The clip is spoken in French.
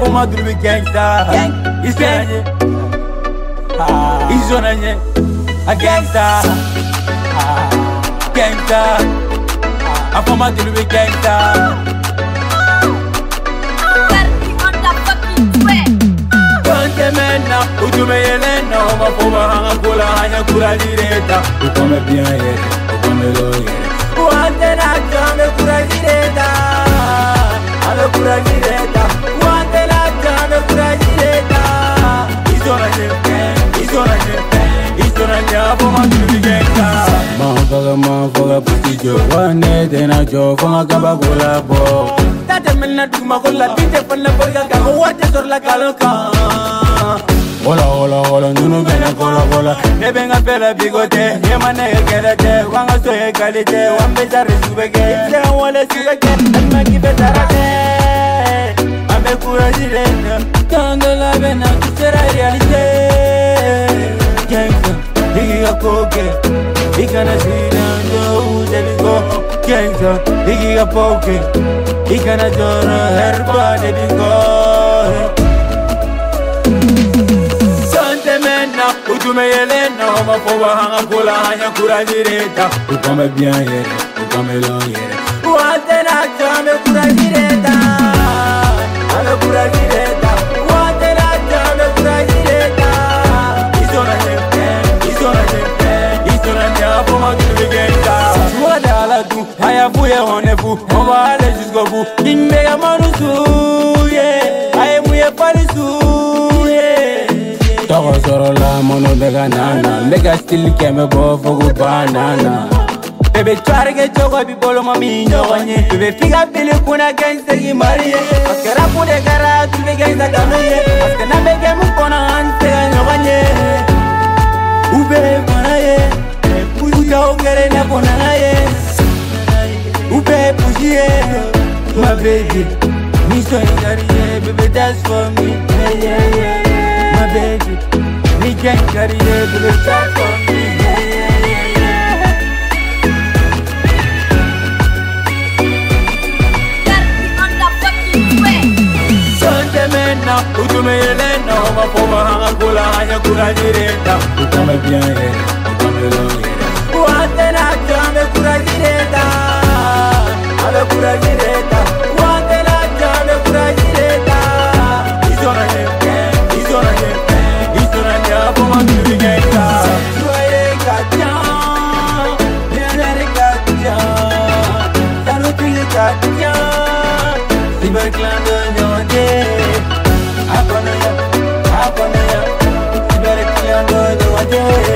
Afoma dulu gangsta. Isonanye. Isonanye. A gangsta. Gangsta. Afoma dulu gangsta. Utume yelena, mafoma hanga kula hanya kula direta. Ukome bien yere, ukome lo yere. Wante na jame kula direta, ame kula direta. Wante na jame kula direta. Isona jepe, isona afoma dulu gangsta. Manfaga puti jo, wane dena jo, fonga kaba kula bo. Tate menna duma kula, tinte panna porga kama wate sor la kaloka. Hola, nuno bena kola. Nebenga pela bigote, yemane kelete, wanga soye kalite, wambe jare subeke, se wale subeke, alma kibezarate, ambe kurajire, tando la bena kusera realite. Gangsta, diga koke, ikana sinando debigo. Gangsta, diga poke, ikana joro herba debigo. Utume yelena, mafoma hanga kula hanya kula direta. Ukome bien yere, ukome lo yere. Wante na jame kula direta, ame kula direta. Wante na jame kula direta. Isona afoma dulu gangsta. Wada ala tu, haya fuye honefu, mama ale jusqu'au bout. Ingme ya manusu, yeah, aye muye palisu. Togo soro la mono bega nana, mega still keme bo fogu banana. Bebe chwarge chogo bi bolo mami nyoganye. Bebe figa pili kuna gangsta gi mariye. Askera pude gara tu be gangsta kanoye. Askena bege mukona hanse nyoganye. Ube manaye, puja ogere na bonaye. Ube pujiye, my baby. Me so ingariye, baby that's for me. Yeah. My baby, we can't carry it to the top of me. Sonte mena, utume yelena, mafoma hanga kula hanya kula direta. Ukome bien yere, ukome lo yere. Wante na jame kula direta, ame kula direta. Wante na jame kula direta. Isona jepe. Afoma dulu gangsta. Soye kacang, biar kacang, taruh tinggi kacang. Si berkelana nyode, apa naya, si berkelana nyode.